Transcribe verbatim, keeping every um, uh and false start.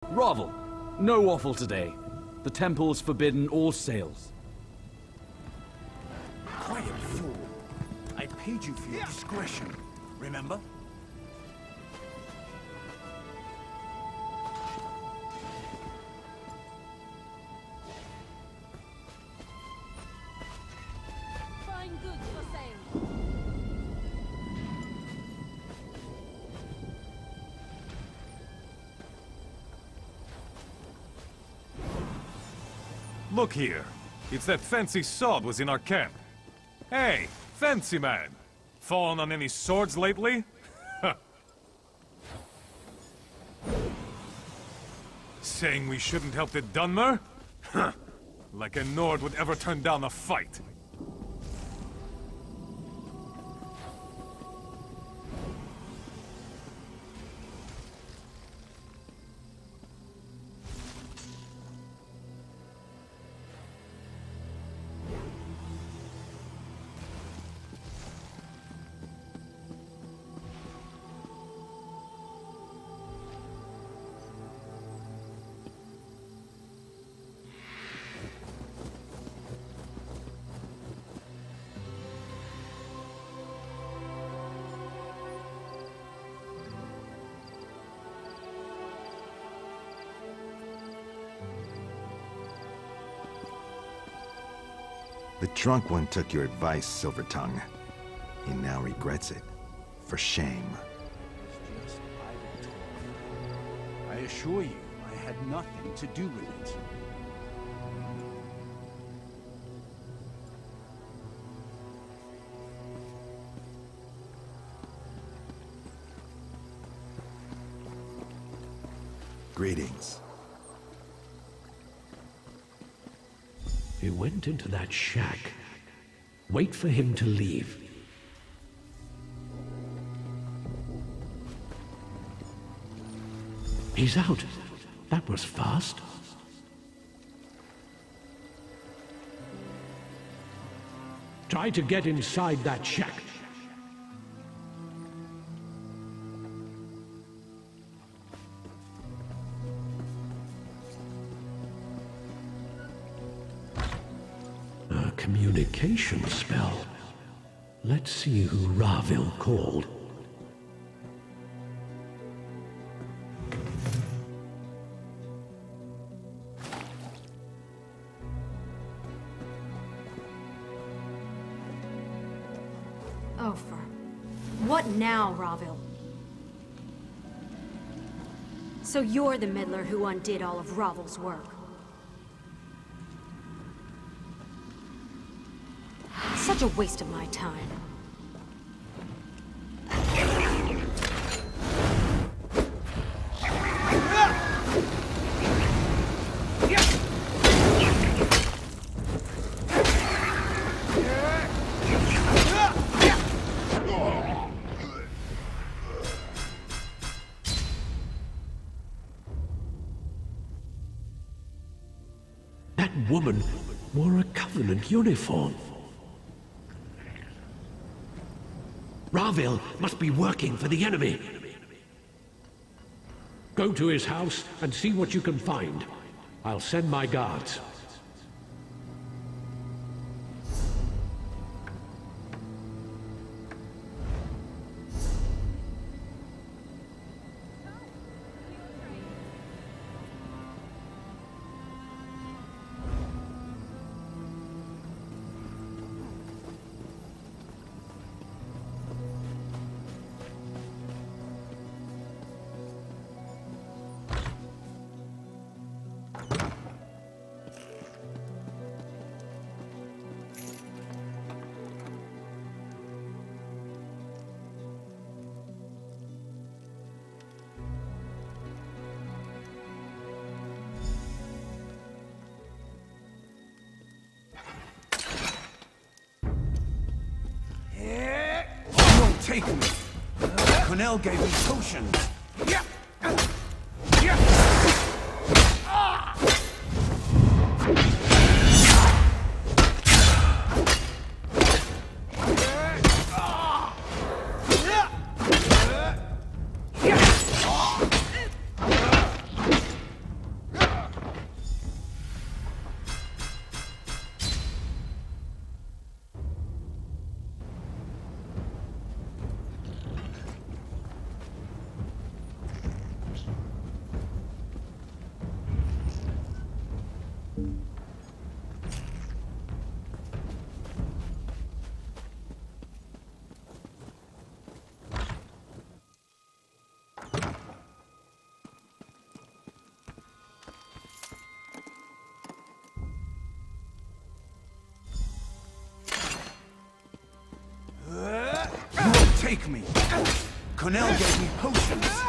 Rhavii, no offal today. The temple's forbidden all sales. Quiet, fool. I paid you for your discretion, remember? Fine goods for sale. Look here. It's that fancy sword was in our camp. Hey, fancy man. Fallen on any swords lately? Saying we shouldn't help the Dunmer? Huh. Like a Nord would ever turn down a fight. The drunk one took your advice, Silvertongue. He now regrets it. For shame. It's just idle talk. I assure you, I had nothing to do with it. Greetings. He went into that shack. Wait for him to leave. He's out. That was fast. Try to get inside that shack. A communication spell. Let's see who Rhavii called. Oh, for... What now, Rhavii? So you're the meddler who undid all of Rhavil's work. Such a waste of my time. That woman wore a Covenant uniform. Rhavii must be working for the enemy. Go to his house and see what you can find. I'll send my guards. Take me. Cornell gave me potions. Yeah. Yeah. Take me. Cornell gave me potions.